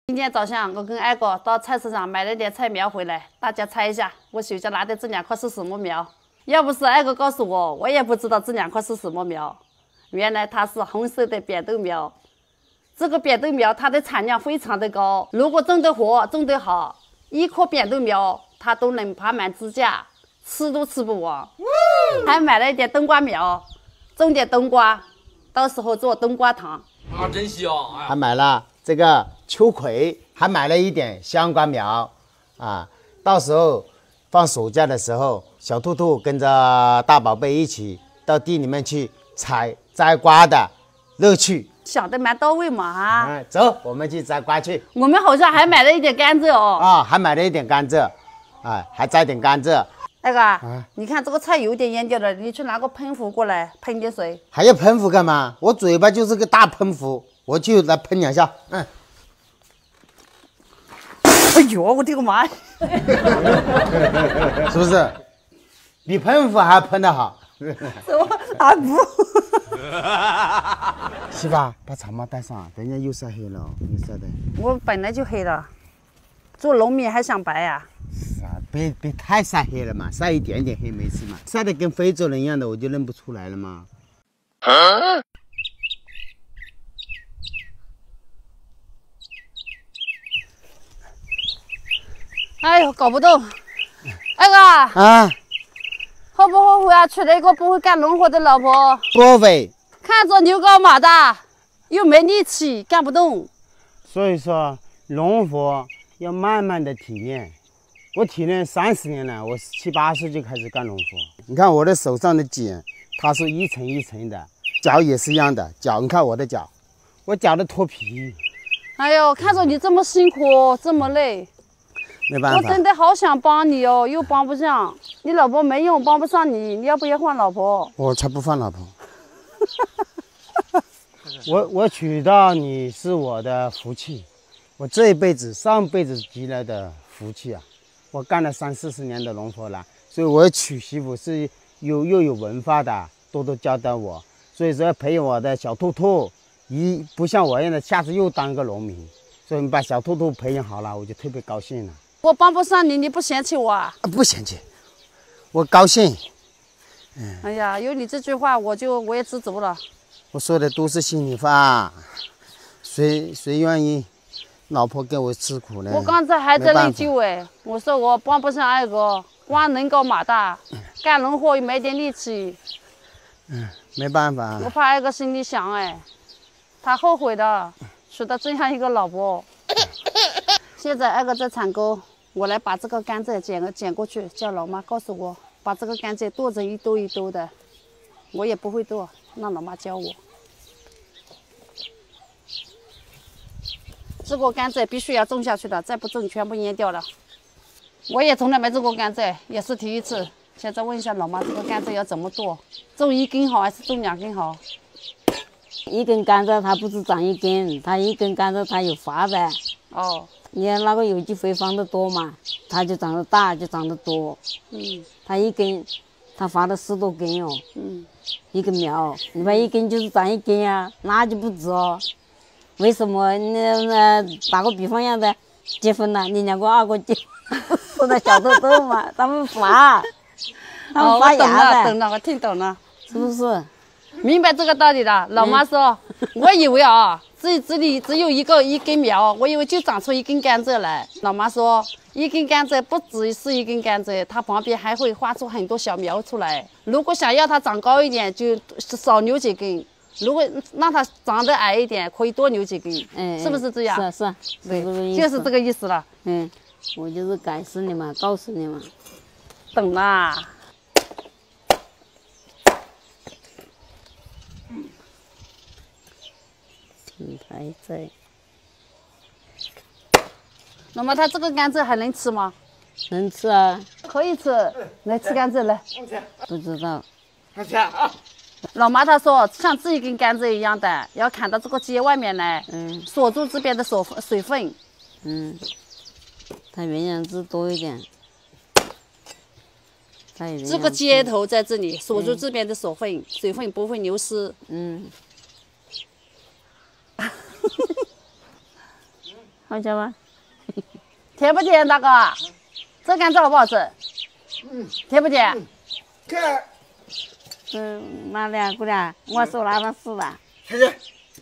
今天早上我跟二哥到菜市场买了点菜苗回来，大家猜一下，我手下拿的这2棵是什么苗？要不是二哥告诉我，我也不知道这2棵是什么苗。原来它是红色的扁豆苗。这个扁豆苗它的产量非常的高，如果种得活、种得好，1棵扁豆苗它都能爬满支架，吃都吃不完。还买了一点冬瓜苗，种点冬瓜，到时候做冬瓜糖。 啊，真香！哎、 还买了这个秋葵，还买了一点香瓜苗，啊，到时候放暑假的时候，小兔兔跟着大宝贝一起到地里面去摘瓜的乐趣。 想得蛮到位嘛！ 走，我们去摘瓜去。 我们好像还买了一点甘蔗哦。 啊，还买了一点甘蔗，啊，还摘点甘蔗。 那个，你看这个菜有点蔫掉了，你去拿个喷壶过来喷点水。 还要喷壶干嘛？我嘴巴就是个大喷壶，我就来喷2下。 哎呦，我的个妈呀！ 是不是？比喷壶还喷得好。 怎么还不？ 媳妇，把长帽戴上，等一下又晒黑了，你晒的。 我本来就黑了，做农民还想白呀？ 是啊，别太晒黑了嘛，晒一点点黑没事嘛，晒得跟非洲人一样的，我就认不出来了嘛。 哎呦，搞不懂。二哥啊， 后不后悔啊？娶了一个不会干农活的老婆。 不后悔。 看着牛高马大，又没力气，干不动。 所以说，农活要慢慢的提炼。我提炼30年了，我7、8岁就开始干农活。你看我的手上的茧，它是一层一层的，脚也是一样的。脚，你看我的脚，我脚的脱皮。 哎呦，看着你这么辛苦，这么累， 没办法， 我真的好想帮你哦，又帮不上。你老婆没用，帮不上你，你要不要换老婆？ 我才不换老婆。我娶到你是我的福气，我这一辈子、上辈子积来的福气啊！我干了30、40年的农活了，所以我娶媳妇是又有文化的，多多教导我。所以说要培养我的小兔兔，不像我一样的下次又当个农民。所以你把小兔兔培养好了，我就特别高兴了。 我帮不上你，你不嫌弃我啊？ 不嫌弃，我高兴。 哎呀，有你这句话，我也知足了。 我说的都是心里话，谁愿意老婆给我吃苦呢？ 我刚才还在内疚哎，我说我帮不上二哥，光人高马大，干农活又没点力气。 没办法。 我怕二哥心里想哎，他后悔的，娶到这样一个老婆。现在二哥在铲沟，我来把这个甘蔗捡过去，叫老妈告诉我，把这个甘蔗剁成一兜一兜的。我也不会剁，让老妈教我。这个甘蔗必须要种下去的，再不种全部蔫掉了。我也从来没种过甘蔗，也是第一次。现在问一下老妈，这个甘蔗要怎么剁？种1根好还是种2根好？ 一根甘蔗它不是长1根，它一根甘蔗它有发的。 哦， 你看那个有机肥放的多嘛，它就长得大，就长得多。它1根，它发了10多根哦。一个苗，你把1根就是长1根呀，那就不止哦。为什么？那打个比方样的，结婚了，你2个2个结，说的小豆豆嘛，他们发芽的。 懂了，我听懂了， 是不是？ 明白这个道理了。老妈说，我以为啊，这里只有1根苗，我以为就长出1根甘蔗来。老妈说，1根甘蔗不只是1根甘蔗，它旁边还会发出很多小苗出来。如果想要它长高一点，就少留几根；如果让它长得矮一点，可以多留几根。是不是这样？ 是， 对，就是这个意思了。 我就是解释你嘛，告诉你嘛。 懂啦。 还在。 那么它这个甘蔗还能吃吗？ 能吃啊， 可以吃。来吃甘蔗来。 不知道。 老妈她说，像这一根甘蔗一样的，要砍到这个秸外面来，锁住这边的水分。 它营养质多一点。 这个秸头在这里锁住这边的水分不会流失。 好吃吗？ 甜不甜，大哥？这甘蔗好不好吃？甜不甜？ 看， 拿两过来，我手拿上试了。 看见，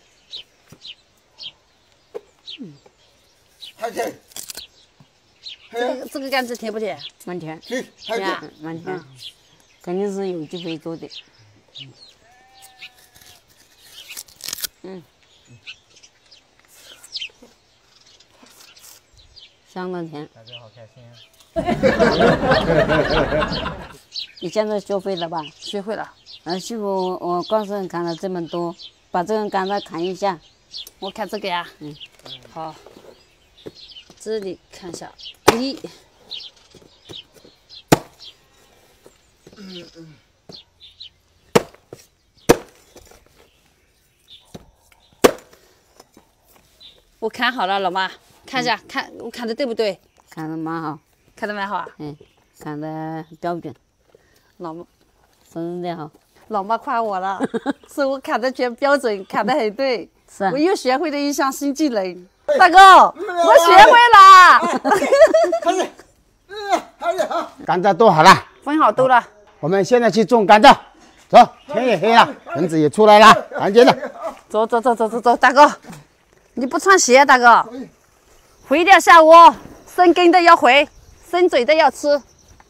看见， 这个甘蔗甜不甜？ 蛮甜， 看见， 蛮甜，肯定是有机肥做的。相当甜。 大哥好开心啊！ 你现在学会了吧？ 学会了。 媳妇，我刚才看了这么多，把这个甘蔗看一下。 我看这个呀。好。这里看一下。一。我看好了，老妈，看一下，看我看的对不对？ 看得蛮好， 看的蛮好啊。 看得标准。 老妈， 真的好。 老妈夸我了，说我看的全标准，看得很对。 是啊我又学会了一项新技能。大哥，我学会了。 甘蔗都好了， 分好多了。 我们现在去种甘蔗。走，天也黑了，蚊子也出来了，赶紧的。 走，大哥，你不穿鞋，大哥，回掉下窝，生根的要回，生嘴的要吃。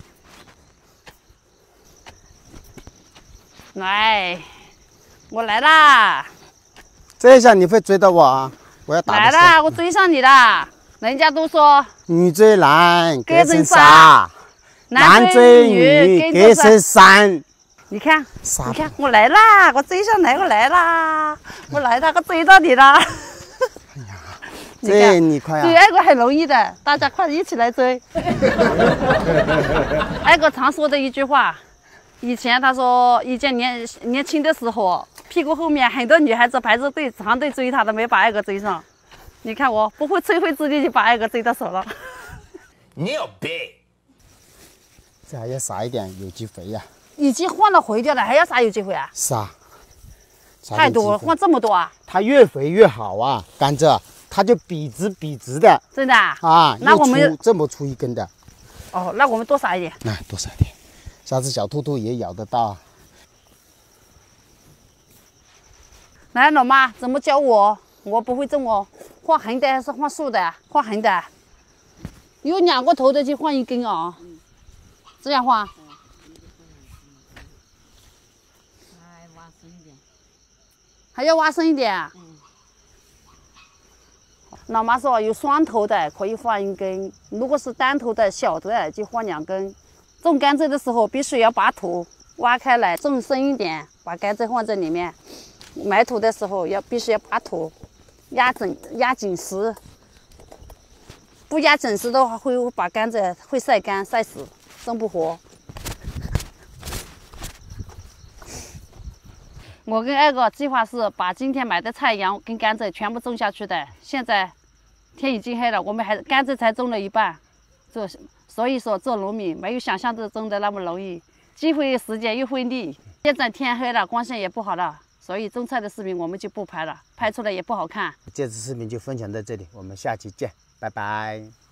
来，我来啦！ 这一下你会追到我啊！我要打来啦，我追上你啦！人家都说女追男隔层纱， 纱，男追女隔层山。 你看，你看，我来啦！我追上来，我来啦！我来啦！我追到你啦！ 哎呀，这你快啊！ 追爱国很容易的，大家快一起来追。爱国常说的一句话，以前他说，以前年轻的时候，屁股后面很多女孩子排着队长队追他的，没把爱国追上。你看我不会吹灰之力就把爱国追到手了。 你有病！ 这还要撒一点有机肥呀。 已经换了肥掉了，还要撒有机会啊？ 撒， 太多了，换这么多啊！ 它越肥越好啊，甘蔗它就笔直的。 真的啊？ 啊， 那我们这么粗一根的。 哦，那我们多撒一点。 那多撒一点，下次小兔兔也咬得到。 来，老妈怎么教我？我不会种哦，画横的还是画竖的？画横的。有两个头的就换一根啊，这样画。还要挖深一点啊？老妈说有双头的可以换一根，如果是单头的小的就换2根。种甘蔗的时候必须要把土挖开来，种深一点，把甘蔗放在里面。埋土的时候必须要把土压紧实，不压紧实的话会把甘蔗会晒干晒死，生不活。我跟爱国计划是把今天买的菜芽跟甘蔗全部种下去的。现在天已经黑了，我们甘蔗才种了一半，所以说做农民没有想象的种的那么容易，既费时间又费力。现在天黑了，光线也不好了，所以种菜的视频我们就不拍了，拍出来也不好看。 这次视频就分享到这里，我们下期见，拜拜。